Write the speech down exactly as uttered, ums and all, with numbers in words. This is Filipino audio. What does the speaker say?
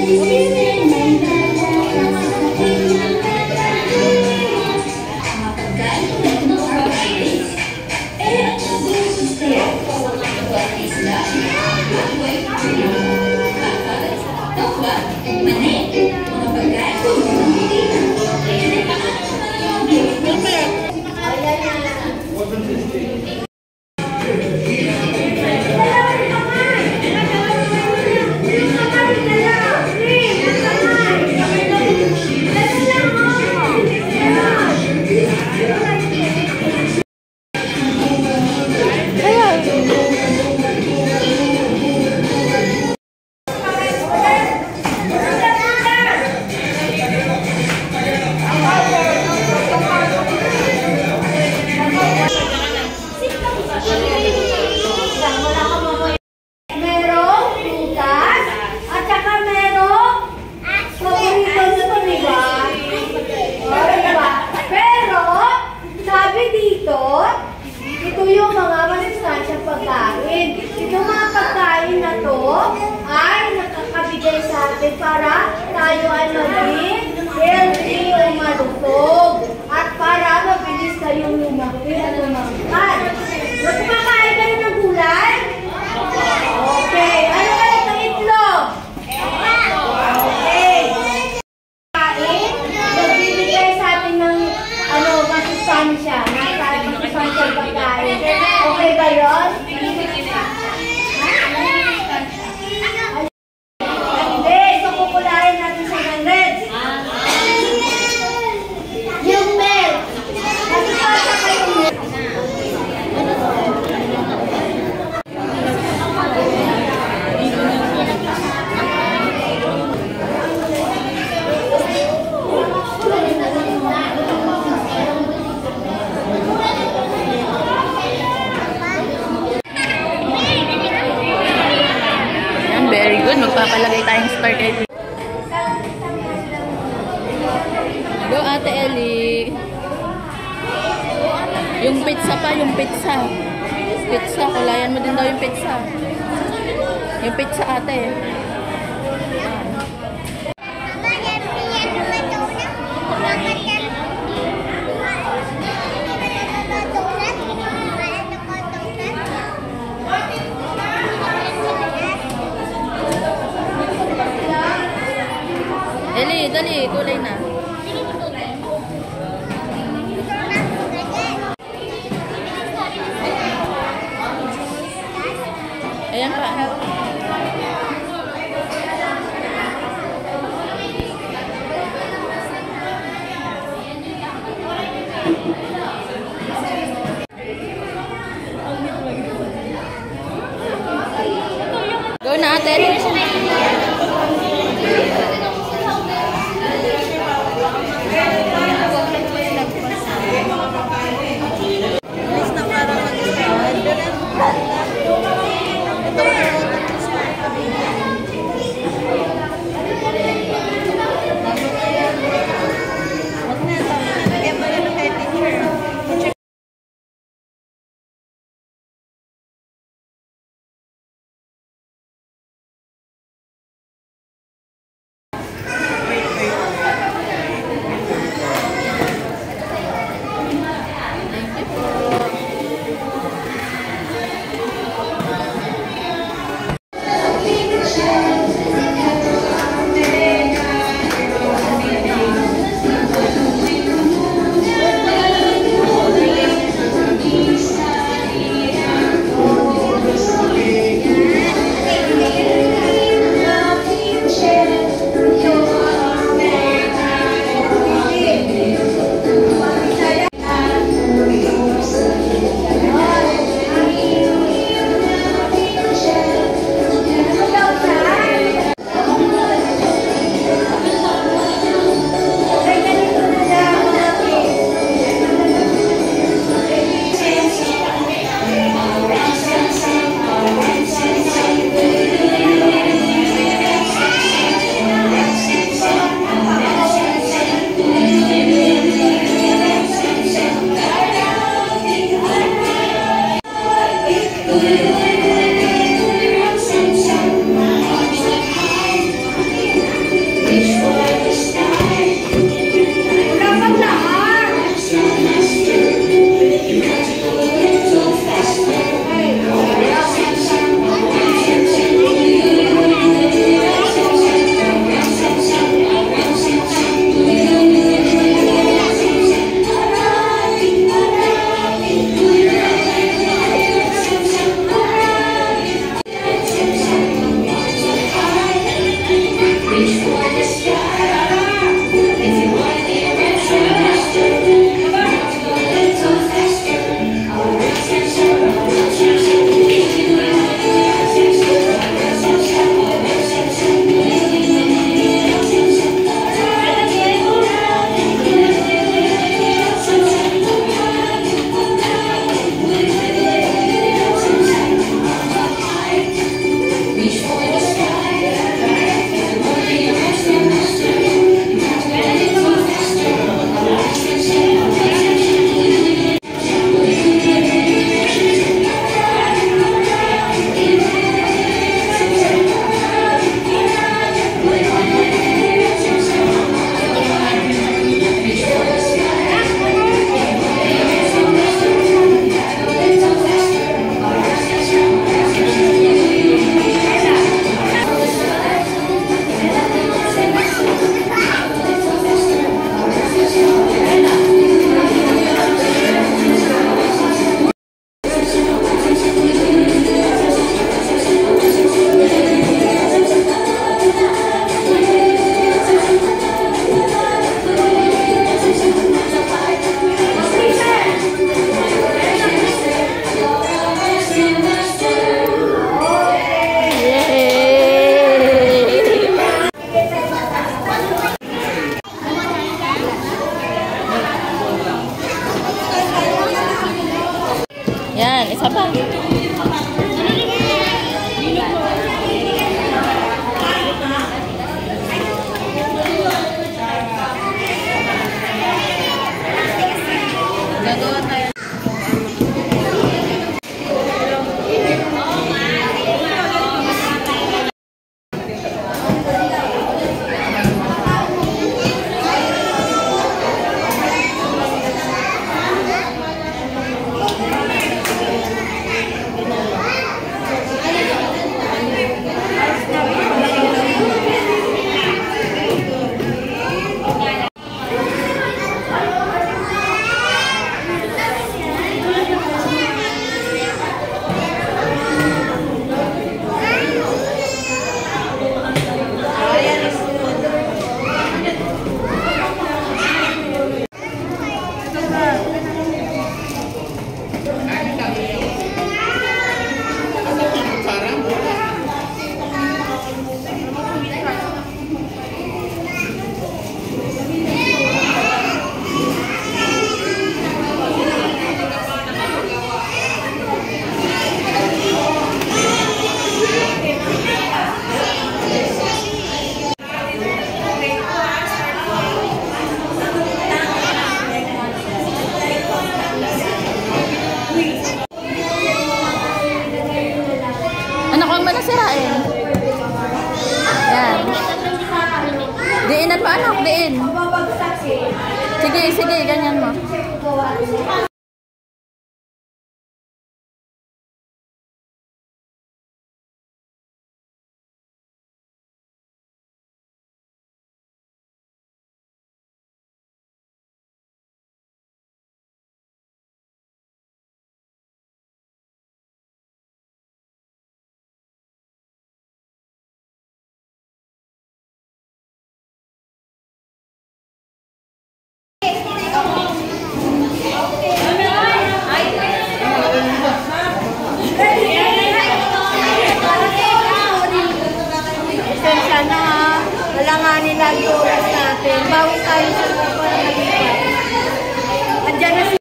para tayo ay maging healthy o malusog at para mabilis kayong lumaki at lumangkad. Kumakain kayo ng gulay? Okay. Ano kayo sa itlog? Okay. Kain, magbibigay sa atin ng ano, masustansya. Nasa masustansya pagkain. Okay ba yun? Very good. Magpapalagay tayong star kay Go, Ate Ellie. Yung pizza pa, yung pizza. Pizza, kulayan mo din daw yung pizza. Yung pizza, ate. Dali, dali, kulay na. Ayan pa. Go na, ate. Ganyan mo anak, diin. Mababagsak eh. Sige, sige, ganyan mo. Pasensya na ha. Alanganin lang yung oras natin. Bawi tayo sa mga para nalipat. Andiyan na si